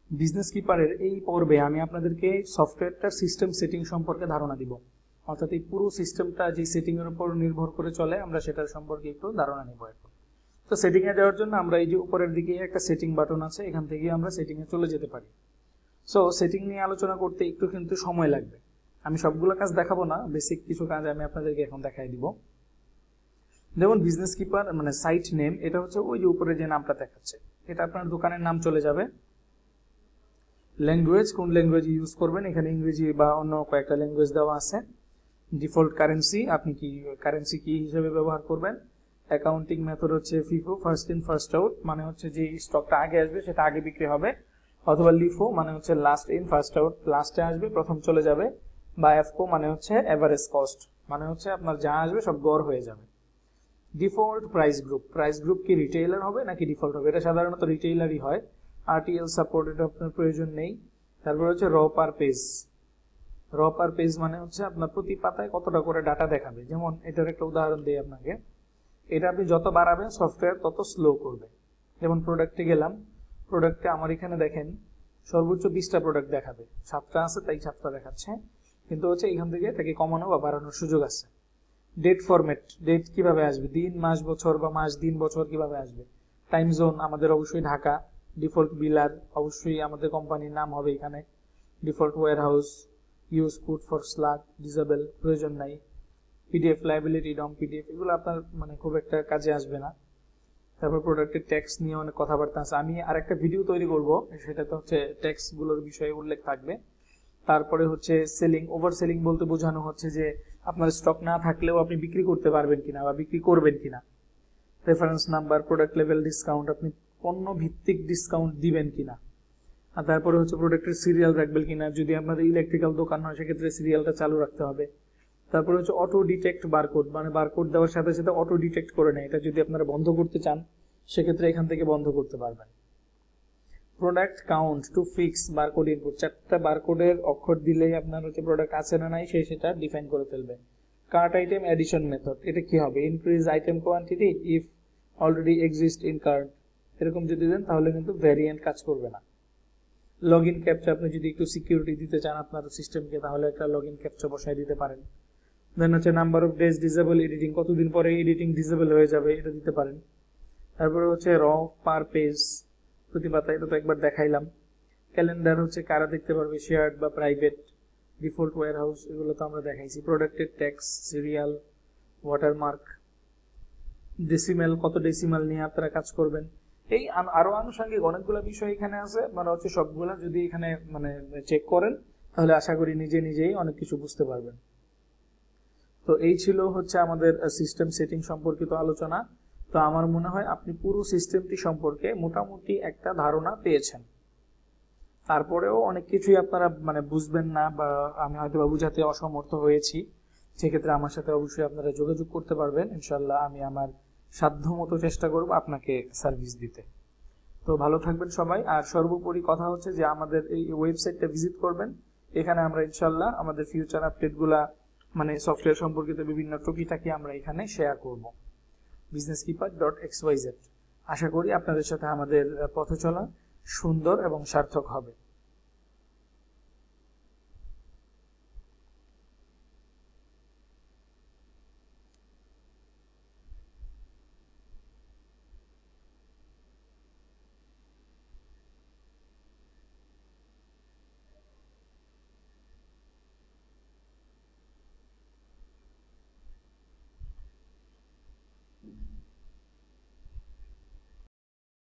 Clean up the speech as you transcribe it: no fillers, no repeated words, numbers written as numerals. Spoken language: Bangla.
বিজনেস কিপারের এই পর্বে আমি আপনাদেরকে সফটওয়্যারটার সিস্টেম সেটিং সম্পর্কে ধারণা দিব, অর্থাৎ এই পুরো সিস্টেমটা যে সেটিং এর উপর নির্ভর করে চলে আমরা সেটার সম্পর্কে একটু ধারণা নিব এখন। তো সেটিং এ যাওয়ার জন্য আমরা এই যে উপরের দিকে একটা সেটিং বাটন আছে, এখান থেকে আমরা সেটিং এ চলে যেতে পারি। সো সেটিং নিয়ে আলোচনা করতে একটু কিন্তু সময় লাগবে, আমি সবগুলো কাজ দেখাবো না, বেসিক কিছু কাজ আমি আপনাদেরকে এখন দেখাই দিব। যেমন বিজনেস কিপার মানে সাইট নেম, এটা হচ্ছে ওই যে উপরে যে নামটা দেখাচ্ছে, এটা আপনার দোকানের নাম চলে যাবে। ল্যাঙ্গুয়েজ, কোন ল্যাঙ্গুয়েজ ইউজ করবেন, এখানে ইংরেজি বা অন্য কয়েকটা ল্যাঙ্গুয়েজ দেওয়া আছে। ডিফল্ট কারেন্সি, আপনি কি কারেন্সি কি হিসেবে ব্যবহার করবেন। অ্যাকাউন্টিং মেথড হচ্ছে FIFO, first in first out, মানে হচ্ছে যে স্টকটা আগে আসবে সেটা আগে বিক্রি হবে, অথবা লিফো মানে হচ্ছে লাস্ট ইন ফার্স্ট আউট, লাস্টে আসবে প্রথম চলে যাবে, বা এফকো মানে হচ্ছে এভারেজ কস্ট, মানে হচ্ছে আপনার যা আসবে সব গড় হয়ে যাবে। Default price group, price group কি রিটেইলার হবে নাকি ডিফল্ট হবে, এটা সাধারণত রিটেইলারই হয়। আরটিএল সাপোর্ট, এটা আপনার প্রয়োজন নেই। তারপর হচ্ছে র পার পেজ, র পার পেজ মানে হচ্ছে আপনার প্রতি পাতায় কতটা করে ডাটা দেখাবে। যেমন এটার একটা উদাহরণ দিই আপনাকে, এটা আপনি যত বাড়াবেন সফটওয়্যার তত স্লো করবে। যেমন প্রোডাক্টে গেলাম, প্রোডাক্টে আমার এখানে দেখেন সর্বোচ্চ 20টা প্রোডাক্ট দেখাবে, 7টা আছে তাই 7টা দেখাচ্ছে, কিন্তু হচ্ছে এখান থেকে এটাকে কমানো বা বাড়ানোর সুযোগ আছে। ডেট ফরম্যাট, ডেট কিভাবে আসবে, দিন মাস বছর বা মাস দিন বছর কিভাবে আসবে। টাইম জোন আমাদের অবশ্যই ঢাকা। ডিফল্ট বিলার, অবশ্যই আমাদের কোম্পানির নাম হবে এখানে। Default warehouse, use put for slug, disable, প্রয়োজন নাই। পিডিএফ লাইবিলিটি, ডম পিডিএফ, এগুলো আপনার মানে খুব একটা কাজে আসবে না। তারপর প্রোডাক্টের ট্যাক্স নিয়ে অনেক কথাবার্তা আছে, আমি আর একটা ভিডিও তৈরি করব, সেটাতে হচ্ছে ট্যাক্স গুলোর বিষয়ে উল্লেখ থাকবে। তারপরে হচ্ছে সেলিং, ওভার সেলিং বলতে বোঝানো হচ্ছে যে আপনার স্টক না থাকলেও আপনি বিক্রি করতে পারবেন কিনা বা বিক্রি করবেন কিনা। Reference number, product level discount, আপনি পণ্য ভিত্তিক ডিসকাউন্ট দিবেন কিনা। আর তারপরে হচ্ছে প্রোডাক্টের সিরিয়াল রাখবেন কিনা, যদি আপনাদের ইলেকট্রিক্যাল দোকান হয় সেক্ষেত্রে সিরিয়ালটা চালু রাখতে হবে। তারপরে হচ্ছে অটো ডিটেক্ট বারকোড, মানে বারকোড দেওয়ার সাথে সাথে অটো ডিটেক্ট করে নেয়, এটা যদি আপনারা বন্ধ করতে চান সেক্ষেত্রে এখান থেকে বন্ধ করতে পারবেন। Product count to fix barcode input, 4টা বারকোডের অক্ষর দিলেই আপনার হচ্ছে প্রোডাক্ট আছে না নাই সেটা ডিফাইন করে ফেলবে। কার্ট আইটেম এডিশন মেথড, এটা কি হবে, increase item quantity if already exist in cart, এরকম যদি দেন তাহলে কিন্তু ভ্যারিয়েন্ট কাজ করবে না। লগ ইন ক্যাপচা, আপনি যদি একটু সিকিউরিটি দিতে চান আপনার সিস্টেমকে তাহলে একটা লগ ইন ক্যাপচা বসাই দিতে পারেন। দেন হচ্ছে number of days disable editing, কতদিন পরে এডিটিং ডিসেবল হয়ে যাবে এটা দিতে পারেন। তারপরে হচ্ছে র পার পেজ, প্রতি পাতা, এটা তো একবার দেখাইলাম। ক্যালেন্ডার হচ্ছে কারা দেখতে পারবে, শেয়ার্ড বা প্রাইভেট। ডিফল্ট ওয়্যার হাউস, এগুলো তো আমরা দেখাইছি। প্রোডাক্টের ট্যাক্স, সিরিয়াল, ওয়াটারমার্ক, ডেসিমেল, কত ডেসিমেল নিয়ে আপনারা কাজ করবেন। এই আরো আনুষঙ্গিক অনেকগুলো বিষয় এখানে আছে, মানে হচ্ছে সবগুলা যদি এখানে মানে চেক করেন তাহলে আশা করি নিজেই অনেক কিছু বুঝতে পারবেন। তো এই ছিল হচ্ছে আমাদের সিস্টেম সেটিং সম্পর্কিত আলোচনা। তো আমার মনে হয় আপনি পুরো সিস্টেমটি সম্পর্কে মোটামুটি একটা ধারণা পেয়েছেন। তারপরেও অনেক কিছুই আপনারা মানে বুঝবেন না বা আমি হয়তো বুঝাতে অসমর্থ হয়েছি, সেক্ষেত্রে আমার সাথে অবশ্যই আপনারা যোগাযোগ করতে পারবেন। ইনশাল্লাহ আমি আমার সাধ্যমতো চেষ্টা করব আপনাকে সার্ভিস দিতে। তো ভালো থাকবেন সবাই। আর সর্বোপরি কথা হচ্ছে যে আমাদের এই ওয়েবসাইটটা ভিজিট করবেন, এখানে আমরা ইনশাল্লাহ আমাদের ফিউচার আপডেটগুলা মানে সফটওয়্যার সম্পর্কিত বিভিন্ন টুকিটাকি আমরা এখানে শেয়ার করব। businesskeeper.xyz, আশা করি আপনাদের সাথে আমাদের পথ চলা সুন্দর এবং সার্থক হবে।